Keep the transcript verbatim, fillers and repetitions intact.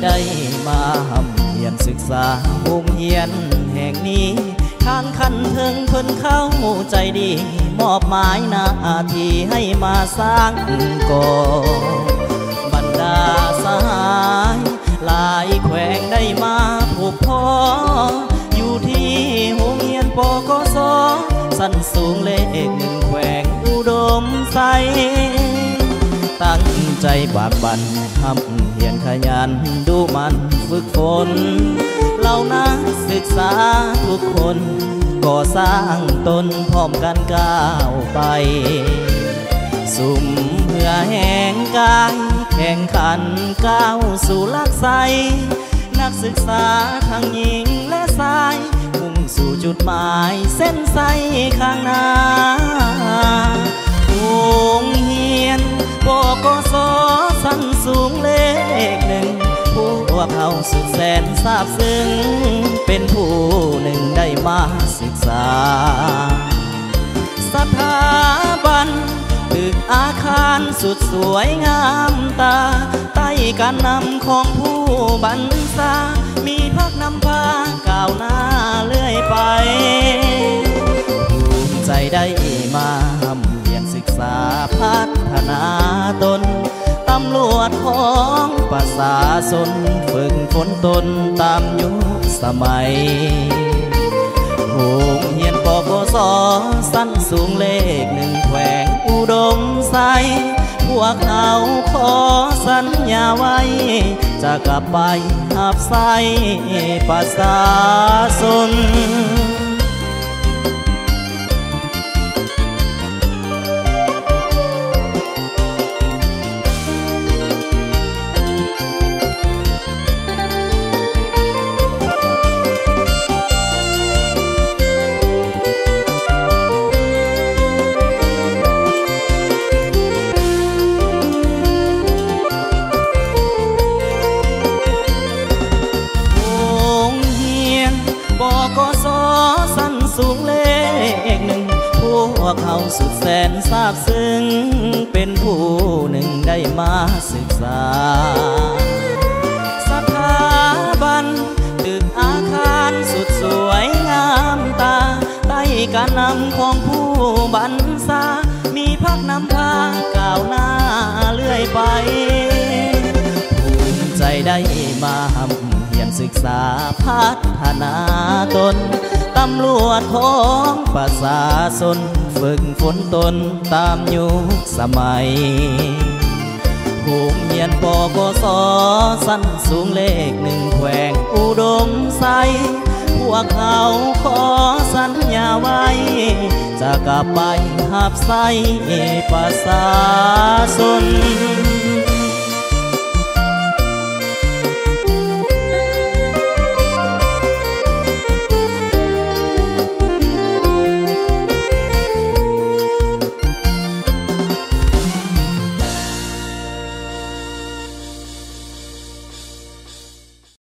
ได้มาหำเรียนศึกษาโรงเรียนแห่งนี้ทางคันเทิงเพิ่นเข้าใจดีมอบหมายหน้าที่ให้มาสร้างก่อบรรดาสหายหลายแขวงได้มาผูกพ้ออยู่ที่โรงเรียนปกส.สั้นสูงเลขหนึ่งแขวงอุดมไซตั้งใจบากบั่นทำเพียรขยันดูมันฝึกฝนเหล่านักศึกษาทุกคนก่อสร้างตนพร้อมกันก้าวไปสุ่มเพื่อแห่งกายแข่งขันก้าวสู่ลักไสนักศึกษาทั้งหญิงและชายมุ่งสู่จุดหมายเส้นใสข้างหน้าโรงเรียนปกส.สั้นสูงเลขหนึ่งพวกเขาสุดแสนซาบซึ้งเป็นผู้หนึ่งได้มาศึกษาสถาบันตึกอาคารสุดสวยงามตาใต้การนำของผู้บัญชามีพักนำพาก้าวหน้าเรื่อยไปภูมิใจได้มาทำเรียนศึกษาพัฒนาตนตำรวจของประชาชนฝึกฝนตนตามยุคสมัยโรงเรียนปกส.สั้นสูงเลขหนึ่งแขวงอุดมไซพวกเขาขอสัญญาไว้จะกลับไปหับใส่ประชาชนปกส.สั้นสูงเลขหนึ่งพวกเขาสุดแสนซาบซึ้งเป็นผู้หนึ่งได้มาศึกษาสถาบันตึกอาคารสุดสวยงามตาใต้การนำของผู้บัญชามีพักนำพาก้าวหน้าเรื่อยไปภูมิใจได้มาทำเพียรศึกษาพัฒนาตนตำรวจของประชาชนฝึกฝนตนตามยุคสมัยโรงเรียนปกส.สั้นสูงเลขหนึ่งแขวงอุดมไซพวกเขาขอสัญญาไว้จะกลับไปหับใส่ประชาชน